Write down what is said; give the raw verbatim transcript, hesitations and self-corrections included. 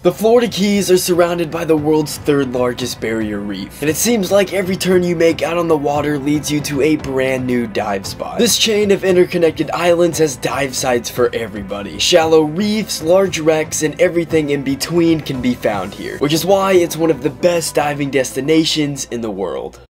The Florida Keys are surrounded by the world's third largest barrier reef, and it seems like every turn you make out on the water leads you to a brand new dive spot. This chain of interconnected islands has dive sites for everybody. Shallow reefs, large wrecks, and everything in between can be found here, which is why it's one of the best diving destinations in the world.